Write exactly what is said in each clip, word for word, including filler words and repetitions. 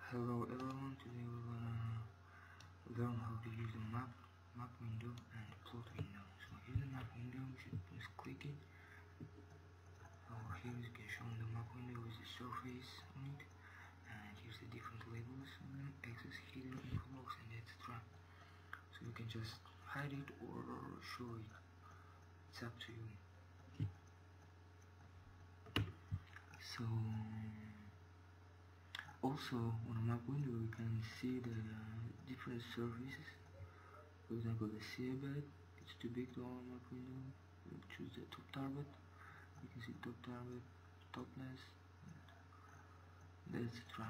Hello everyone, today we're gonna learn how to use the map map window and the plot window. So here's the map window, you should just click it. So here you can show the map window with the surface on it, and here's the different labels, access, hidden, infoblox, and et cetera. So you can just hide it or show it, it's up to you. So also on the map window you can see the different services. For example, the seabed, it's too big to our map window. You choose the top target, you can see top target, topless, et cetera.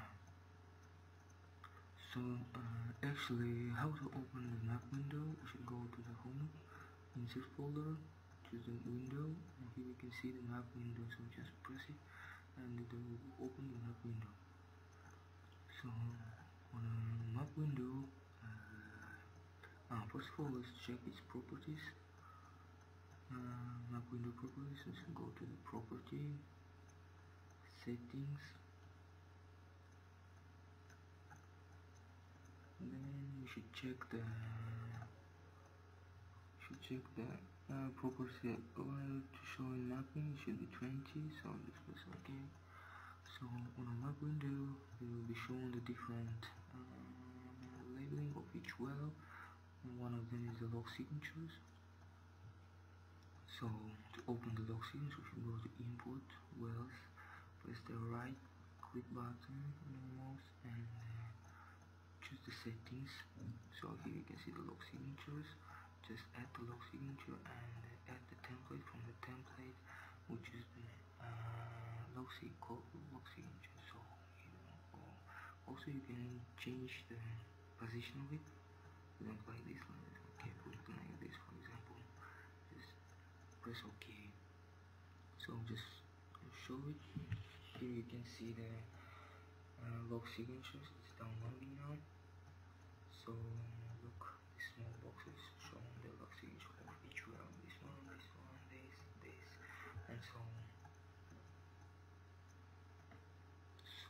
So uh, actually, how to open the map window? You should go to the home, insert folder, choose the window, and here you can see the map window. So just press it, and it will open the map window. So on a map window, uh, uh, first of all, let's check its properties. Uh, map window properties. So go to the property settings. Then you should check the should check the uh, property uh, to show in mapping. It should be twenty. So just press OK. So on a map window, it will be shown the different uh, labeling of each well. And one of them is the log signatures. So to open the log signature, you should go to Input, Wells, press the right click button on the mouse, and uh, choose the settings. So here you can see the log signatures. Just add the log signature and uh, add the template from the template, which is the uh, log, sig log signature. So here you go. Also you can change the position of it. For example, like this, like this. Okay, put it like this, for example. Just press OK. So just show it. Here you can see the uh, log signatures. It's downloading now. So look, the small boxes showing the log signature of each well. This one, this one, this, this, and so on. So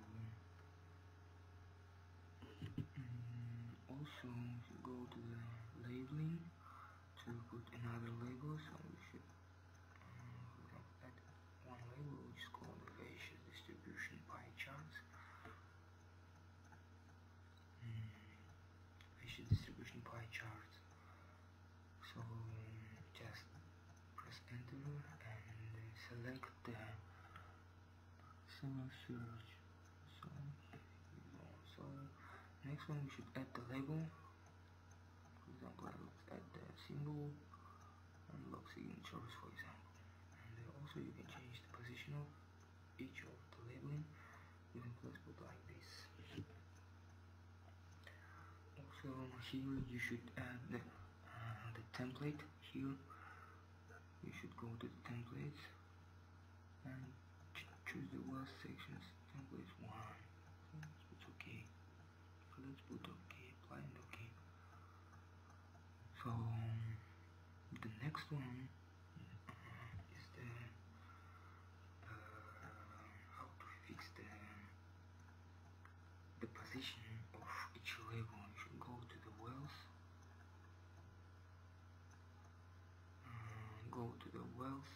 um, also if you go to the labeling to put another label, so we should um, add one label which is called the facial distribution pie charts. Um, facial distribution pie chart. So um, just press enter and select the single search. So, so next one we should add the label. For example, let's add the symbol and log signatures, for example. And also you can change the position of each of the labeling. You can let's put like this. Also here you should add the, uh, the template. Here you should go to the templates and ch choose the well sections. Template one. It's okay. So let's put OK, apply and OK. So um, the next one uh, is the uh, how to fix the the position of each label. You should go to the wells, uh, go to the wells,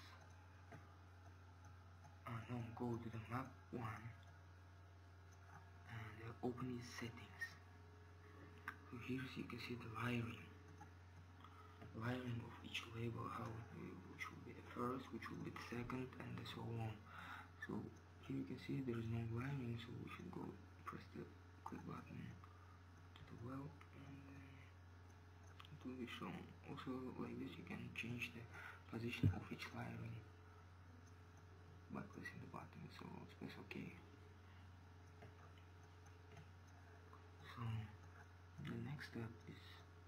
uh, no, go to the map one, and uh, open its settings. So here you can see the wiring. Wiring of each label, how which will be the first, which will be the second, and so on. So here you can see there is no wiring, so we should go press the click button to the well, and uh, it will be shown. Also like this you can change the position of each wiring by pressing the button. So let's press OK. So the next step is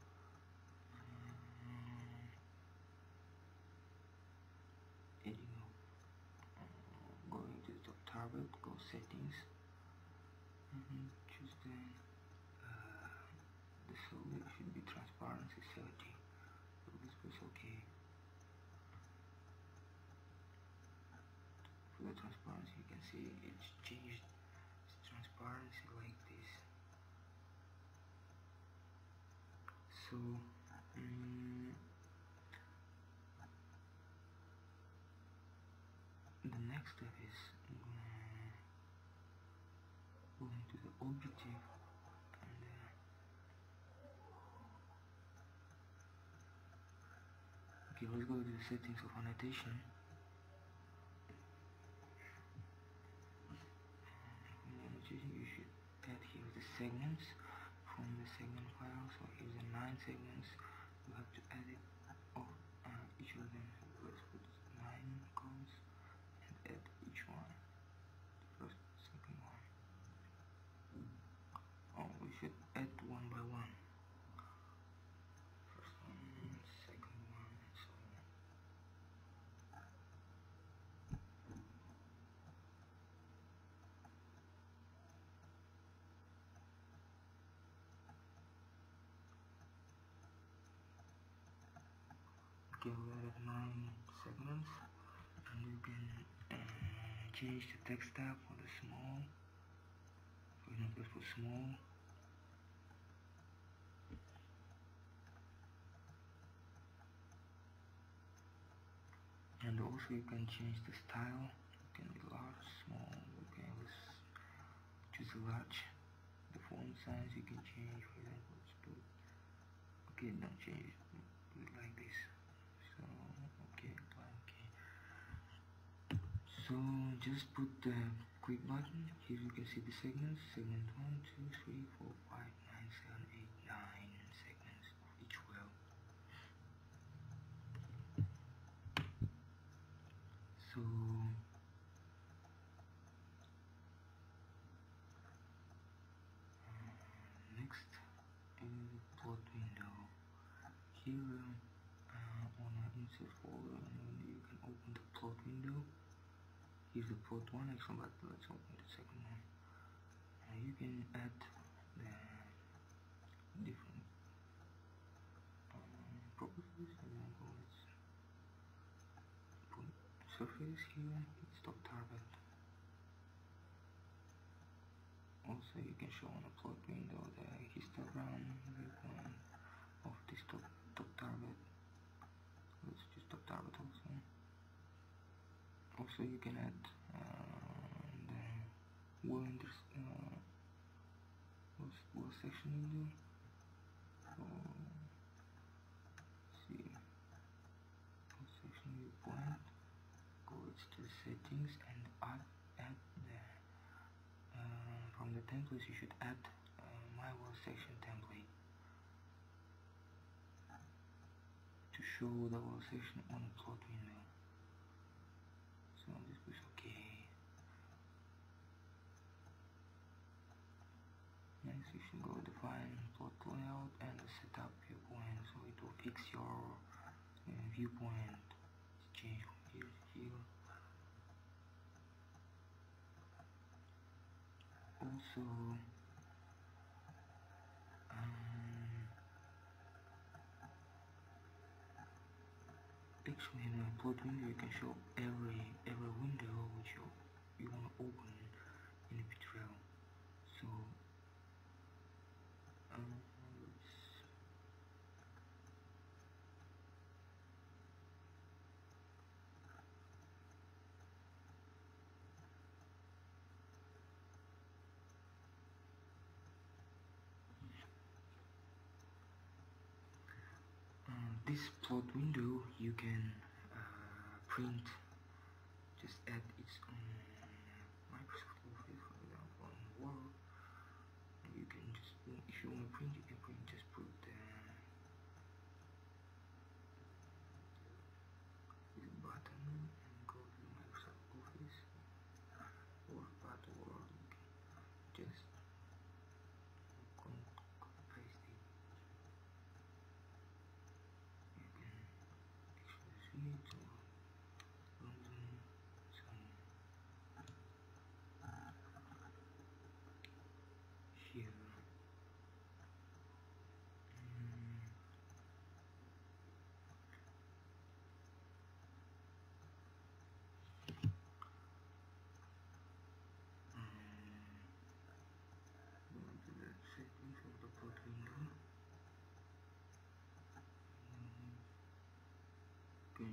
editing, uh, going to the top target, go settings, and choose the uh, the solid should be transparency thirty. So let's press OK. For the transparency you can see it's changed its transparency like this. So um, the next step is uh, going to the objective and uh, okay, let's go to the settings of annotation. In annotation you should add here the segments from the segment file. So here's the nine segments. You have to add it of uh, each of them. So let's put nine columns and add each one. First, second one. Oh, we should add one by one. First one, second one, and so on. Okay, we added nine segments, and you can uh, change the text tab for the small. For example, for small. And also you can change the style. You can be large, small. Okay, let's choose large. The font size you can change. For example, let's put. Okay, don't change it. Put it like this. So okay, okay. So just put the quick button. Here you can see the segments. Segment one, two, three, four, five, nine, seven, eight, nine segments of each well. So uh, next is the plot window. Here uh, on our insert folder, and you can open the plot window. Here's the plot one action, but let's open the second one. Uh, you can add the different um, properties. For example, let's put surface here. It's top target. Also, you can show on a plot window the histogram viewpoint of this top top target. Let's choose top target also. Also, you can add uh, the wall inter uh, wall section window. So, see, wall section viewpoint. Go to settings and add add the uh, from the templates you should add uh, my wall section template to show the wall section on the plot window. So I'll just push OK. Next you should go define plot layout and set up viewpoint, so it will fix your uh, viewpoint. Change from here to here. Also um, actually in a plot window you can show every every window which you you want to open in a pictorial. So um, let's um, this plot window you can uh, print. Just add its own Microsoft Office, for example, on Word. You can just, if you want to print, you can print. Just put the this button and go to Microsoft Office or part of Word. You can just copy paste it. You can actually see it or London. So here.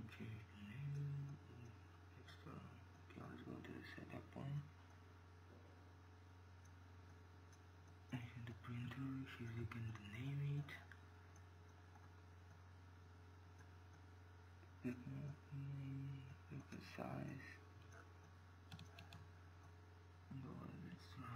change the name, extra. Okay, let's go to the setup one. And the printer, here you can name it. Look at size. And all of extra.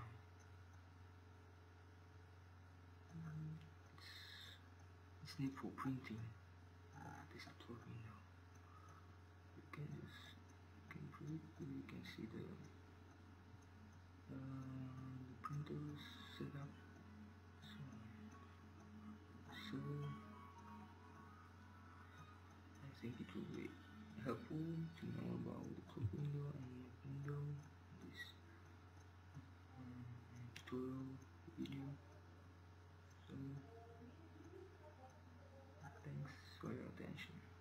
It's, it's neat for printing. This desktop window. You can just you can print. You can see the uh, the printer setup. So, so I think it will be helpful to know about the clock window and the window. This um, tutorial video. So thanks for your attention.